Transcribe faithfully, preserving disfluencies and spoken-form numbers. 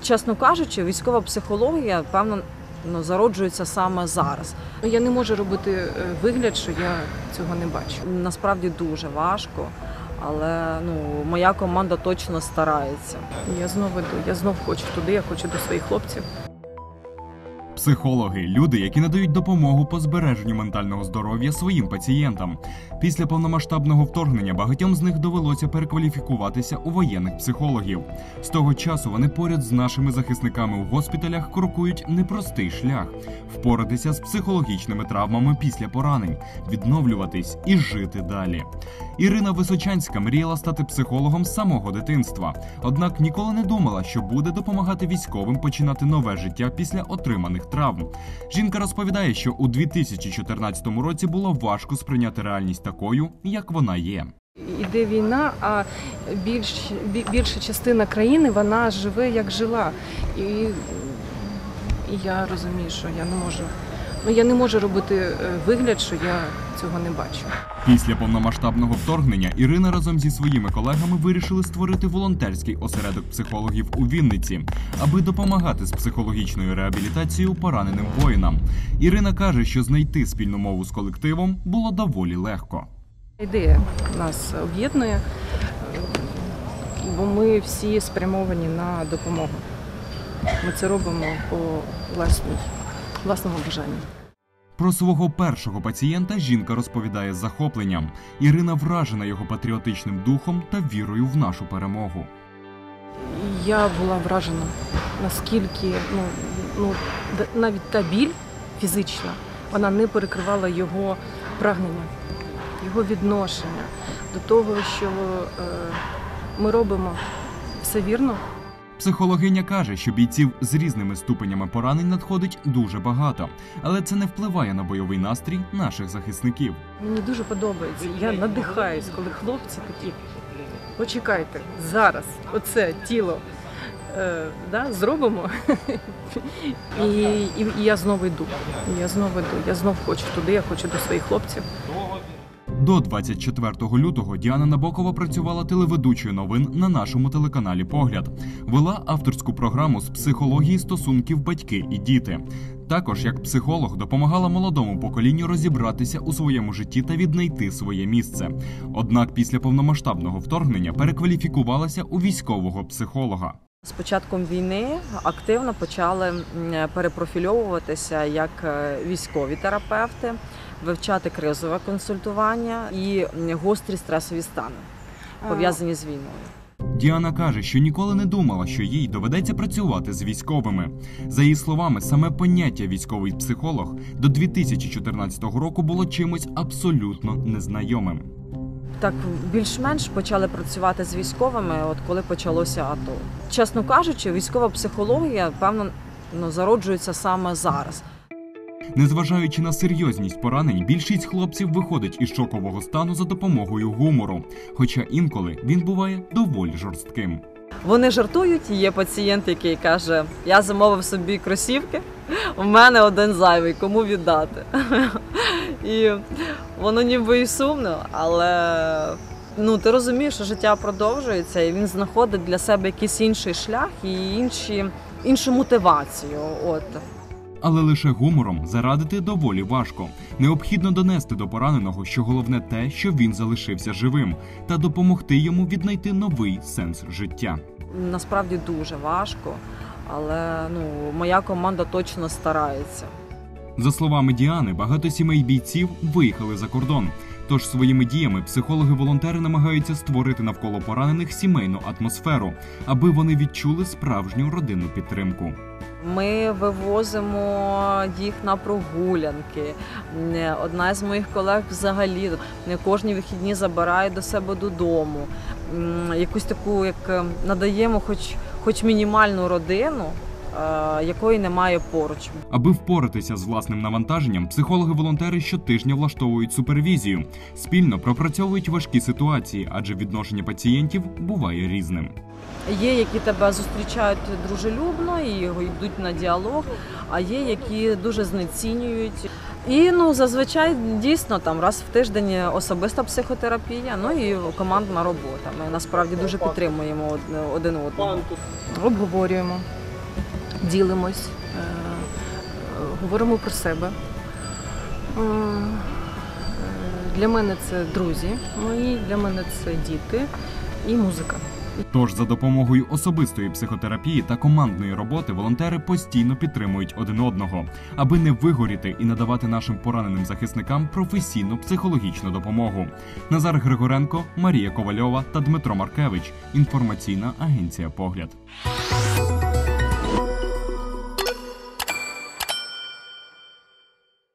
Чесно кажучи, військова психологія, певно, ну, зароджується саме зараз. Я не можу робити вигляд, що я цього не бачу. Насправді дуже важко, але ну, моя команда точно старається. Я знову йду, я знов хочу туди, я хочу до своїх хлопців. Психологи – люди, які надають допомогу по збереженню ментального здоров'я своїм пацієнтам. Після повномасштабного вторгнення багатьом з них довелося перекваліфікуватися у воєнних психологів. З того часу вони поряд з нашими захисниками у госпіталях крокують непростий шлях – впоратися з психологічними травмами після поранень, відновлюватись і жити далі. Ірина Височанська мріяла стати психологом з самого дитинства, однак ніколи не думала, що буде допомагати військовим починати нове життя після отриманих травм. Жінка розповідає, що у дві тисячі чотирнадцятому році було важко сприйняти реальність такою, як вона є. Іде війна, а більш, більша частина країни, вона живе, як жила. І, і я розумію, що я не можу, ну, я не можу робити вигляд, що я цього не бачу. Після повномасштабного вторгнення Ірина разом зі своїми колегами вирішили створити волонтерський осередок психологів у Вінниці, аби допомагати з психологічною реабілітацією пораненим воїнам. Ірина каже, що знайти спільну мову з колективом було доволі легко. Ідея нас об'єднує, бо ми всі спрямовані на допомогу. Ми це робимо по власній, власному бажанню. Про свого першого пацієнта жінка розповідає з захопленням. Ірина вражена його патріотичним духом та вірою в нашу перемогу. Я була вражена, наскільки ну, ну, навіть та біль фізична, вона не перекривала його прагнення, його відношення до того, що е, ми робимо все вірно. Психологиня каже, що бійців з різними ступенями поранень надходить дуже багато, але це не впливає на бойовий настрій наших захисників. Мені дуже подобається, я надихаюсь, коли хлопці такі, почекайте, зараз оце тіло е, да, зробимо, і, і, і я знову йду, я знову йду, я знову хочу туди, я хочу до своїх хлопців. До двадцять четвертого лютого Діана Набокова працювала телеведучою новин на нашому телеканалі «Погляд». Вела авторську програму з психології стосунків батьки і діти. Також, як психолог, допомагала молодому поколінню розібратися у своєму житті та віднайти своє місце. Однак після повномасштабного вторгнення перекваліфікувалася у військового психолога. З початком війни активно почали перепрофільовуватися як військові терапевти, вивчати кризове консультування і гострі стресові стани, пов'язані з війною. Діана каже, що ніколи не думала, що їй доведеться працювати з військовими. За її словами, саме поняття «військовий психолог» до дві тисячі чотирнадцятого року було чимось абсолютно незнайомим. Так більш-менш почали працювати з військовими, от коли почалося АТО. Чесно кажучи, військова психологія, певно, ну, зароджується саме зараз. Незважаючи на серйозність поранень, більшість хлопців виходить із шокового стану за допомогою гумору, хоча інколи він буває доволі жорстким. Вони жартують, є пацієнт, який каже, я замовив собі кросівки, у мене один зайвий, кому віддати? І воно ніби і сумно, але ну, ти розумієш, що життя продовжується, і він знаходить для себе якийсь інший шлях і інші, іншу мотивацію. От. Але лише гумором зарадити доволі важко. Необхідно донести до пораненого, що головне те, що він залишився живим, та допомогти йому віднайти новий сенс життя. Насправді дуже важко, але ну, моя команда точно старається. За словами Діани, багато сімей бійців виїхали за кордон. Тож своїми діями психологи-волонтери намагаються створити навколо поранених сімейну атмосферу, аби вони відчули справжню родинну підтримку. Ми вивозимо їх на прогулянки. Одна з моїх колег взагалі не кожні вихідні забирає до себе додому. Якусь таку, як надаємо хоч, хоч мінімальну родину, якої немає поруч. Аби впоратися з власним навантаженням, психологи-волонтери щотижня влаштовують супервізію. Спільно пропрацьовують важкі ситуації, адже відношення пацієнтів буває різним. Є, які тебе зустрічають дружелюбно і йдуть на діалог, а є, які дуже знецінюють. І ну, зазвичай дійсно там раз в тиждень особиста психотерапія, ну і командна робота. Ми насправді дуже підтримуємо один одного. Обговорюємо ділимось, е, е, говоримо про себе. Е, е, Для мене це друзі мої, для мене це діти і музика. Тож за допомогою особистої психотерапії та командної роботи волонтери постійно підтримують один одного, аби не вигоріти і надавати нашим пораненим захисникам професійну психологічну допомогу. Назар Григоренко, Марія Ковальова та Дмитро Маркевич. Інформаційна агенція «Погляд».